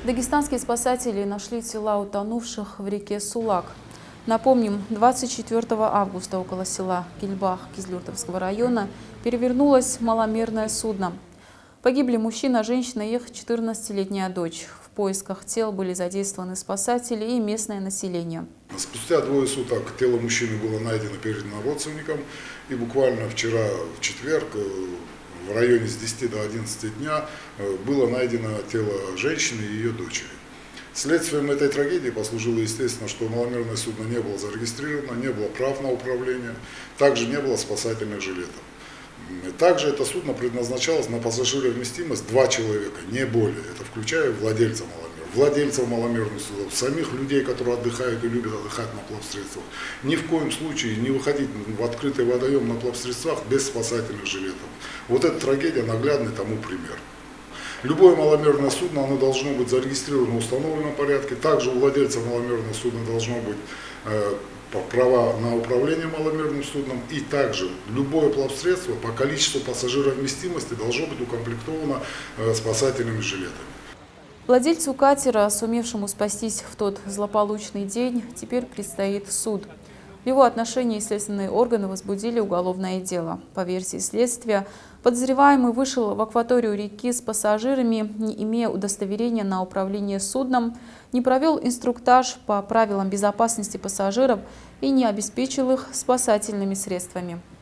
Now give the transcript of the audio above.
Дагестанские спасатели нашли тела утонувших в реке Сулак. Напомним, 24 августа около села Кильбах Кизлюртовского района перевернулось маломерное судно. Погибли мужчина, женщина и их 14-летняя дочь. В поисках тел были задействованы спасатели и местное население. Спустя двое суток тело мужчины было найдено передано родственникам. И буквально вчера, в четверг, в районе с 10 до 11 дня было найдено тело женщины и ее дочери. Следствием этой трагедии послужило, естественно, что маломерное судно не было зарегистрировано, не было прав на управление, также не было спасательных жилетов. Также это судно предназначалось на пассажировместимость 2 человека, не более. Это включая владельцев маломерных судов, самих людей, которые отдыхают и любят отдыхать на плавсредствах. Ни в коем случае не выходить в открытый водоем на плавсредствах без спасательных жилетов. Вот эта трагедия наглядный тому пример. Любое маломерное судно, оно должно быть зарегистрировано в установленном порядке. Также у владельца маломерного судна должно быть права на управление маломерным судном. И также любое плавсредство по количеству пассажировместимости должно быть укомплектовано спасательными жилетами. Владельцу катера, сумевшему спастись в тот злополучный день, теперь предстоит суд. В его отношении следственные органы возбудили уголовное дело. По версии следствия, подозреваемый вышел в акваторию реки с пассажирами, не имея удостоверения на управление судном, не провел инструктаж по правилам безопасности пассажиров и не обеспечил их спасательными средствами.